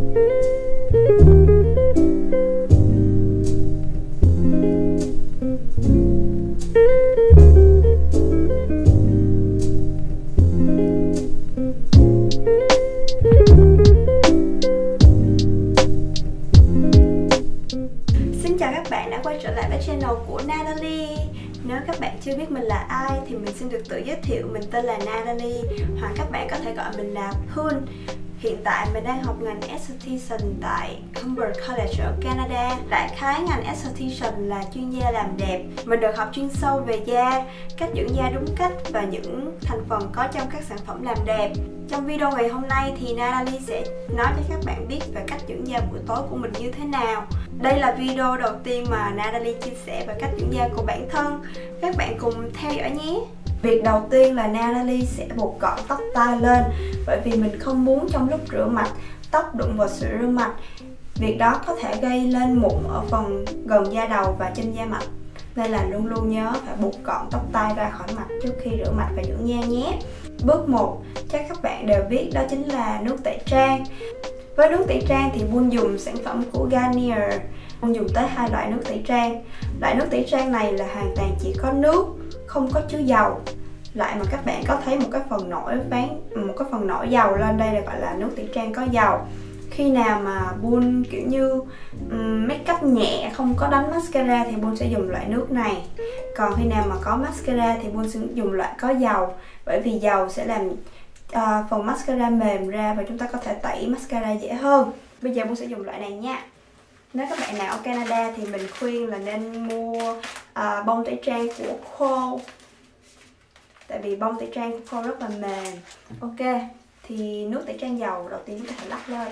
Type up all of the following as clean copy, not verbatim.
Quay trở lại với channel của Natalie. Nếu các bạn chưa biết mình là ai thì mình xin được tự giới thiệu. Mình tên là Natalie, hoặc các bạn có thể gọi mình là Poon. Hiện tại mình đang học ngành Esthetician tại Humber College ở Canada. Đại khái ngành Esthetician là chuyên gia làm đẹp. Mình được học chuyên sâu về da, cách dưỡng da đúng cách và những thành phần có trong các sản phẩm làm đẹp. Trong video ngày hôm nay thì Natalie sẽ nói cho các bạn biết về cách dưỡng da buổi tối của mình như thế nào. Đây là video đầu tiên mà Natalie chia sẻ về cách dưỡng da của bản thân. Các bạn cùng theo dõi nhé. Việc đầu tiên là Natalie sẽ buộc gọn tóc tai lên, bởi vì mình không muốn trong lúc rửa mặt tóc đụng vào sữa rửa mặt. Việc đó có thể gây lên mụn ở phần gần da đầu và trên da mặt, nên là luôn luôn nhớ phải buộc gọn tóc tai ra khỏi mặt trước khi rửa mặt và dưỡng da nhé. Bước 1 chắc các bạn đều biết, đó chính là nước tẩy trang. Với nước tẩy trang thì Poon dùng sản phẩm của Garnier. Poon dùng tới 2 loại nước tẩy trang. Loại nước tẩy trang này là hoàn toàn chỉ có nước, không có chứa dầu. Loại mà các bạn có thấy một cái phần nổi dầu lên đây là gọi là nước tẩy trang có dầu. Khi nào mà Poon kiểu như make up nhẹ, không có đánh mascara thì Poon sẽ dùng loại nước này. Còn khi nào mà có mascara thì Poon sẽ dùng loại có dầu, bởi vì dầu sẽ làm phần mascara mềm ra và chúng ta có thể tẩy mascara dễ hơn. Bây giờ Poon sẽ dùng loại này nha. Nếu các bạn nào ở Canada thì mình khuyên là nên mua bông tẩy trang của Kohl, tại vì bông tẩy trang của Kohl rất là mềm. Ok, thì nước tẩy trang dầu đầu tiên chúng ta phải lắc lên.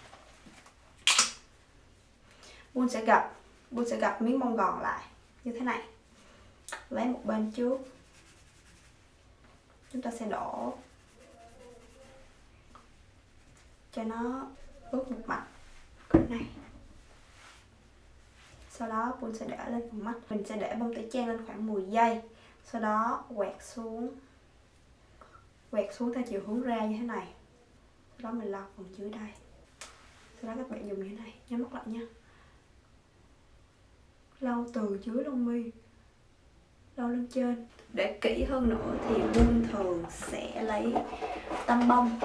Poon sẽ gập miếng bông gòn lại như thế này, lấy một bên trước, chúng ta sẽ đổ cho nó ướt một mặt cỡ này. Sau đó Poon sẽ để lên phần mắt. Mình sẽ để bông tẩy trang lên khoảng 10 giây. Sau đó quẹt xuống theo chiều hướng ra như thế này. Sau đó mình lau phần dưới đây. Sau đó các bạn dùng như thế này, nhắm mắt lại nha. Lau từ dưới lông mi lau lên trên. Để kỹ hơn nữa thì Poon thường sẽ lấy tăm bông,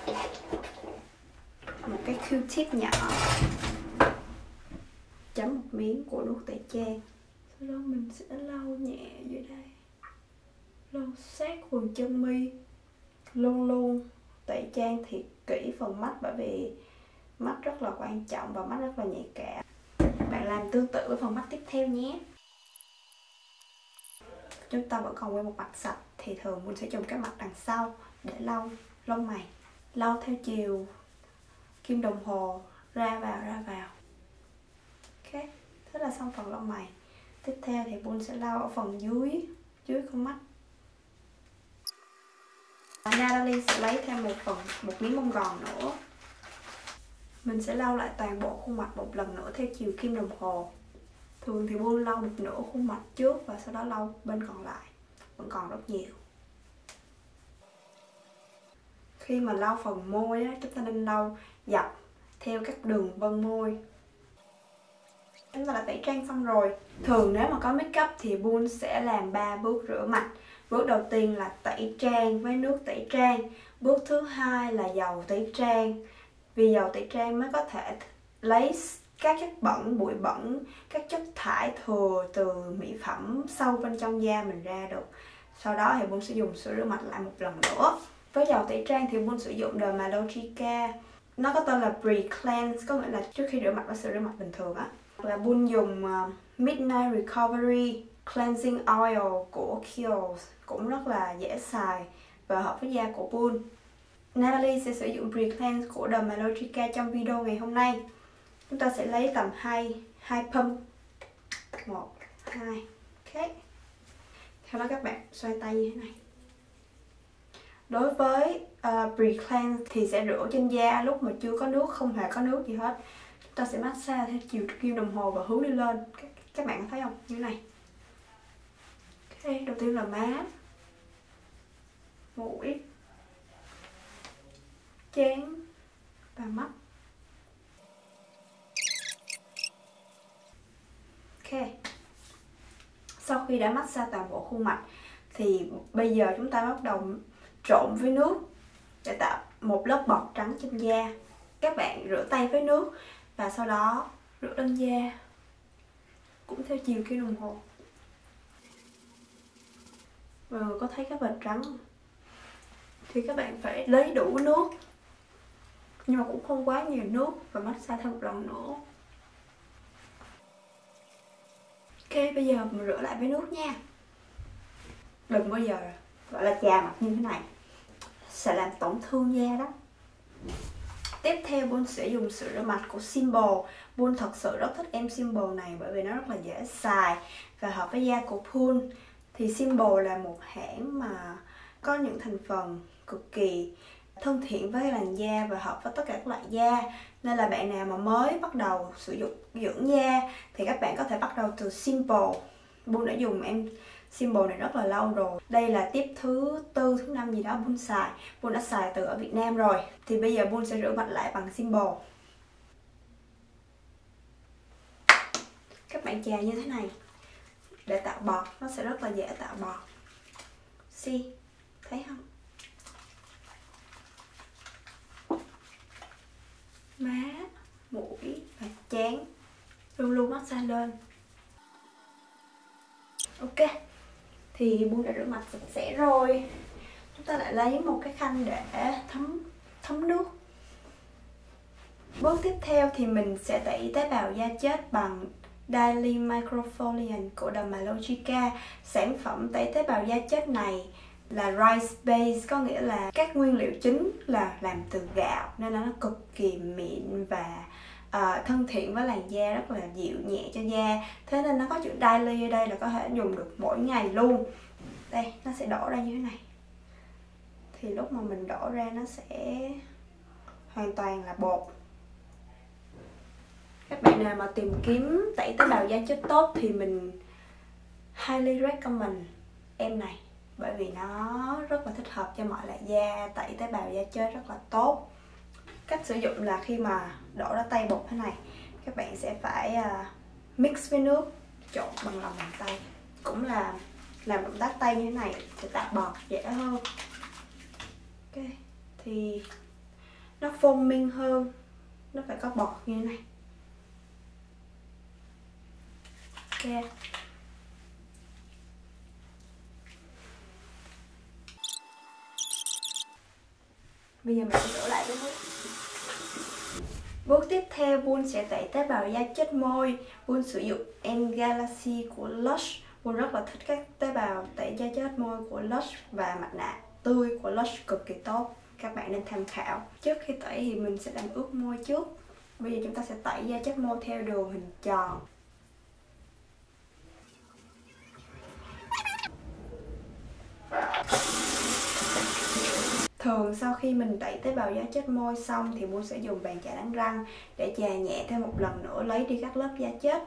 một cái Q-tip nhỏ, chấm một miếng của nước tẩy trang. Sau đó mình sẽ lau nhẹ dưới đây, lau sát phần chân mi. Luôn luôn tẩy trang thiệt kỹ phần mắt, bởi vì mắt rất là quan trọng và mắt rất là nhạy cảm. Bạn làm tương tự với phần mắt tiếp theo nhé. Chúng ta vẫn còn nguyên một mặt sạch thì thường mình sẽ dùng cái mặt đằng sau để lau lông mày. Lau theo chiều kim đồng hồ ra vào. Ok, thế là xong phần lông mày. Tiếp theo thì Poon sẽ lau ở phần dưới con mắt. Natalie sẽ lấy thêm một miếng bông gòn nữa. Mình sẽ lau lại toàn bộ khuôn mặt một lần nữa theo chiều kim đồng hồ. Thường thì Poon lau một nửa khuôn mặt trước và sau đó lau bên còn lại. Vẫn còn rất nhiều. Khi mà lau phần môi á, chúng ta nên lau dọc theo các đường vân môi. Chúng ta đã tẩy trang xong rồi. Thường nếu mà có make up thì Poon sẽ làm 3 bước rửa mặt. Bước đầu tiên là tẩy trang với nước tẩy trang. Bước thứ hai là dầu tẩy trang. Vì dầu tẩy trang mới có thể lấy các chất bẩn, bụi bẩn, các chất thải thừa từ mỹ phẩm sâu bên trong da mình ra được. Sau đó thì Poon sẽ dùng sữa rửa mặt lại một lần nữa. Với dầu tẩy trang thì Poon sử dụng Dermalogica. Nó có tên là Pre-Cleanse, có nghĩa là trước khi rửa mặt với sữa rửa mặt bình thường á. Là Poon dùng Midnight Recovery Cleansing Oil của Kiehl's, cũng rất là dễ xài và hợp với da của Poon. Natalie sẽ sử dụng Pre-Cleanse của Dermalogica trong video ngày hôm nay. Chúng ta sẽ lấy tầm 2 pump. 1, 2. Ok. Sau đó các bạn xoay tay như thế này. Đối với Pre-Cleanse thì sẽ rửa trên da lúc mà chưa có nước, không hề có nước gì hết. Chúng ta sẽ massage theo chiều kim đồng hồ và hướng đi lên. Các bạn có thấy không? Như thế này. Ok, đầu tiên là má, mũi, trán và mắt. Ok, sau khi đã massage toàn bộ khuôn mặt thì bây giờ chúng ta bắt đầu trộn với nước để tạo một lớp bọt trắng trên da. Các bạn rửa tay với nước và sau đó rửa lên da cũng theo chiều kim đồng hồ. Mọi người có thấy cái vệt trắng không? Thì các bạn phải lấy đủ nước, nhưng mà cũng không quá nhiều nước, và massage thêm một lần nữa. Ok, bây giờ mình rửa lại với nước nha. Đừng bao giờ gọi là chà mặt như thế này, sẽ làm tổn thương da đó. Tiếp theo Bun sẽ dùng sữa rửa mặt của Simple. Bun thật sự rất thích em Simple này bởi vì nó rất là dễ xài và hợp với da của Bun. Thì Simple là một hãng mà có những thành phần cực kỳ thân thiện với làn da và hợp với tất cả các loại da. Nên là bạn nào mà mới bắt đầu sử dụng dưỡng da thì các bạn có thể bắt đầu từ Simple. Bun đã dùng em Simple này rất là lâu rồi. Đây là tiếp thứ 4, thứ 5 gì đó Bun xài. Bun đã xài từ ở Việt Nam rồi. Thì bây giờ Bun sẽ rửa mặt lại bằng Simple. Các bạn chà như thế này để tạo bọt, nó sẽ rất là dễ tạo bọt. Thấy không? Má, mũi và trán luôn luôn massage lên. Ok, thì Bun đã rửa mặt sạch sẽ rồi. Chúng ta lại lấy một cái khăn để thấm nước. Bước tiếp theo thì mình sẽ tẩy tế bào da chết bằng Daily Microfoliant của Dermalogica. Sản phẩm tẩy tế bào da chết này là rice base, có nghĩa là các nguyên liệu chính là làm từ gạo, nên là nó cực kỳ mịn và thân thiện với làn da, rất là dịu nhẹ cho da. Thế nên nó có chữ daily ở đây là có thể dùng được mỗi ngày luôn. Đây, nó sẽ đổ ra như thế này. Thì lúc mà mình đổ ra nó sẽ hoàn toàn là bột. Các bạn nào mà tìm kiếm tẩy tế bào da chết tốt thì mình highly recommend em này, bởi vì nó rất là thích hợp cho mọi loại da, tẩy tế bào da chết rất là tốt. Cách sử dụng là khi mà đổ ra tay bột thế này, các bạn sẽ phải mix với nước, trộn bằng lòng bàn tay. Cũng là làm động tác tay như thế này để tạo bọt dễ hơn. Ok, thì nó foaming hơn, nó phải có bọt như thế này. Ok, bây giờ mình sẽ rửa lại với nước. Bước tiếp theo Bun sẽ tẩy tế bào da chết môi. Bun sử dụng em Galaxy của Lush. Bun rất là thích các tế bào tẩy da chết môi của Lush và mặt nạ tươi của Lush cực kỳ tốt. Các bạn nên tham khảo. Trước khi tẩy thì mình sẽ làm ướt môi trước. Bây giờ chúng ta sẽ tẩy da chết môi theo đường hình tròn. Thường sau khi mình tẩy tế bào da chết môi xong thì Bun sẽ dùng bàn chải đánh răng để chà nhẹ thêm một lần nữa, lấy đi các lớp da chết.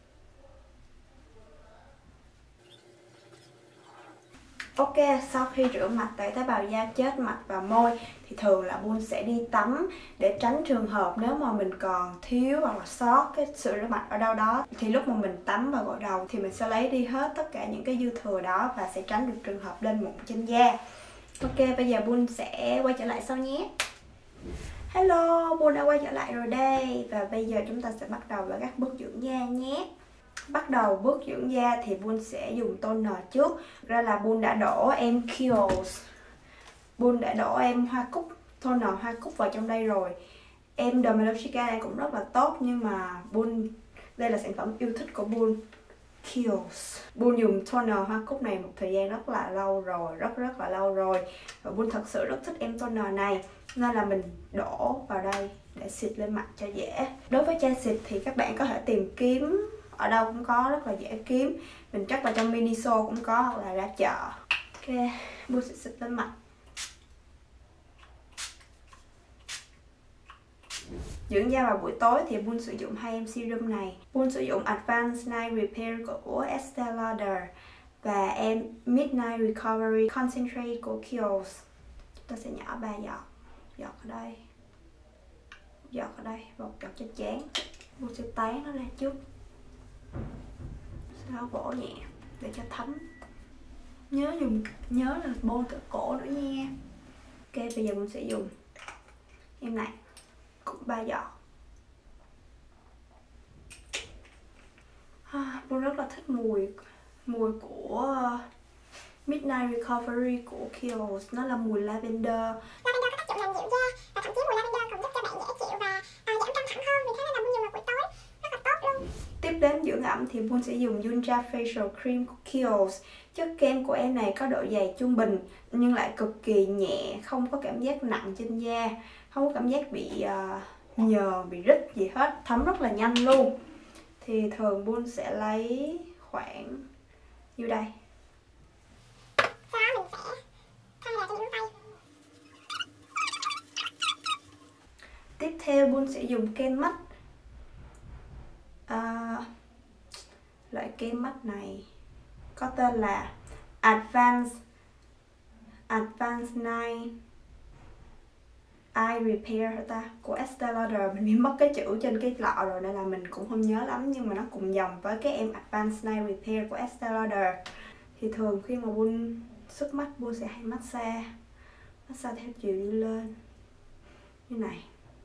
Ok, sau khi rửa mặt, tẩy tế bào da chết mặt và môi thì thường là Bun sẽ đi tắm để tránh trường hợp nếu mà mình còn thiếu hoặc là sót cái sữa rửa mặt ở đâu đó, thì lúc mà mình tắm và gội đầu thì mình sẽ lấy đi hết tất cả những cái dư thừa đó và sẽ tránh được trường hợp lên mụn trên da. Ok, bây giờ Bun sẽ quay trở lại sau nhé. Hello, Bun đã quay trở lại rồi đây. Và bây giờ chúng ta sẽ bắt đầu với các bước dưỡng da nhé. Bắt đầu bước dưỡng da thì Bun sẽ dùng toner trước. Ra là Bun đã đổ em Kiehl's, Bun đã đổ em hoa cúc, toner hoa cúc vào trong đây rồi. Em Dermalogica này cũng rất là tốt, nhưng mà Bun, đây là sản phẩm yêu thích của Bun, Kiehl's. Bun dùng toner hoa cúc này một thời gian rất là lâu rồi, rất là lâu rồi. Và Bun thật sự rất thích em toner này, nên là mình đổ vào đây để xịt lên mặt cho dễ. Đối với chai xịt thì các bạn có thể tìm kiếm ở đâu cũng có, rất là dễ kiếm. Mình chắc là trong Miniso cũng có, hoặc là ra chợ. Ok, Bun sẽ xịt lên mặt. Dưỡng da vào buổi tối thì Bun sử dụng hai em serum này. Bun sử dụng Advanced Night Repair của Estee Lauder và em Midnight Recovery Concentrate của Kiehl's. Chúng ta sẽ nhỏ 3 giọt. Giọt ở đây, giọt ở đây, và một giọt trên trán. Bun sẽ tán nó ra trước. Sau đó vỗ nhẹ để cho thấm. Nhớ là bôi cả cổ nữa nha. Ok, bây giờ mình sẽ dùng em này cũng 3 giọt. Tôi rất là thích mùi của Midnight Recovery của Kiehl's. Nó là mùi lavender. Lavender có tác dụng làm dịu da, và thậm chí mùi lavender còn giúp cho bạn dễ chịu và giảm căng thẳng hơn, vì thế nên là Bun dùng vào buổi tối rất là tốt luôn. Tiếp đến dưỡng ẩm thì Bun sẽ dùng Yunja Facial Cream của Kiehl's. Chất kem của em này có độ dày trung bình nhưng lại cực kỳ nhẹ, không có cảm giác nặng trên da, không có cảm giác bị nhờn, bị rít gì hết, thấm rất là nhanh luôn. Thì thường Bun sẽ lấy khoảng như đây. Sau đó mình sẽ thay lại cho những tay. Tiếp theo Bun sẽ dùng kem mắt. Loại kem mắt này có tên là Advanced Night Eye Repair hả ta? Của Estée Lauder. Mình bị mất cái chữ trên cái lọ rồi nên là mình cũng không nhớ lắm, nhưng mà nó cùng dòng với cái em Advanced Night Repair của Estée Lauder. Thì thường khi mà Bun sức mắt, Bun sẽ hay massage theo chiều đi lên như này.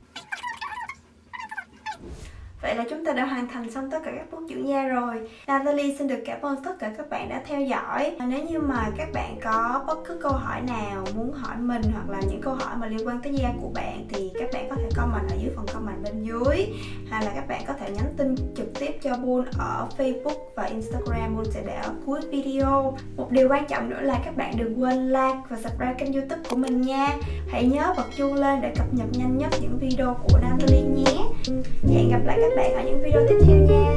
Vậy là chúng ta đã hoàn thành xong tất cả các bước dưỡng da rồi. Natalie xin được cảm ơn tất cả các bạn đã theo dõi. Nếu như mà các bạn có bất cứ câu hỏi nào muốn hỏi mình, hoặc là những câu hỏi mà liên quan tới da của bạn, thì các bạn có thể comment ở dưới phần comment bên dưới, hay là các bạn có thể nhắn tin trực tiếp cho Bun ở Facebook và Instagram. Bun sẽ để ở cuối video. Một điều quan trọng nữa là các bạn đừng quên like và subscribe kênh YouTube của mình nha. Hãy nhớ bật chuông lên để cập nhật nhanh nhất những video của Natalie nhé. Hẹn gặp lại các bạn ở những video tiếp theo nha.